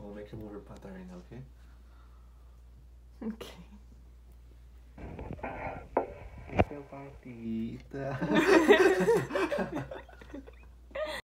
I'll make you move your pattern right now, okay? Okay. It's your party.